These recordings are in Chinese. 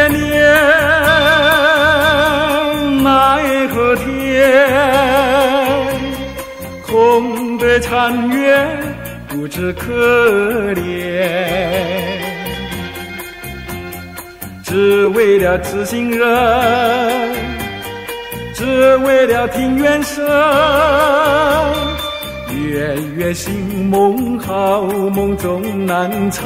年奈何天，空对残月不知可怜。只为了知心人，只为了听缘声，月月心梦好梦终难成。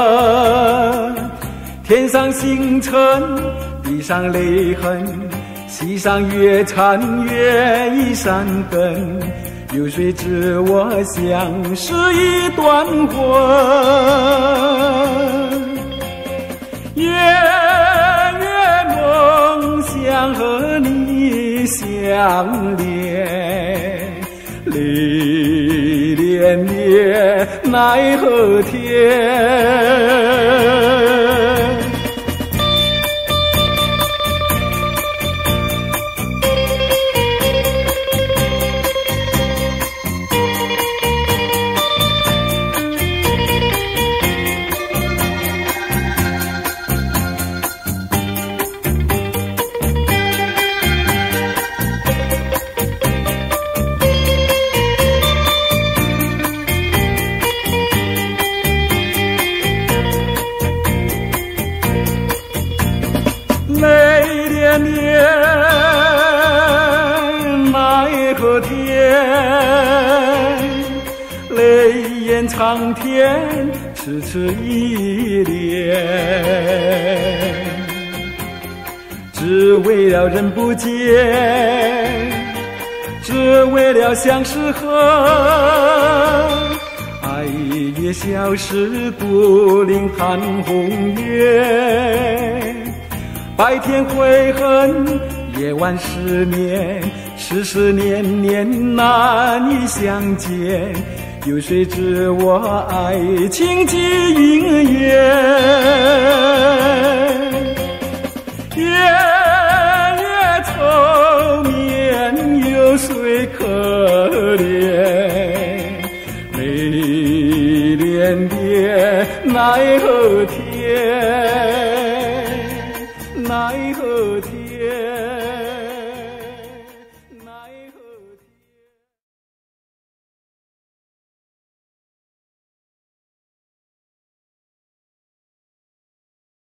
天上星辰，地上泪痕，溪上月残月已山根。有谁知我相识已断魂？夜月梦想和你相连，泪连连奈何天。泪连连奈何天，泪眼苍天痴痴依恋。只为了人不见，只为了相识恨，爱也消失不领寒红月。白天悔恨，夜晚思念，世世年年难以相见。有谁知我爱情几云烟？夜夜愁眠，有谁可怜？泪连连奈何天，奈何天。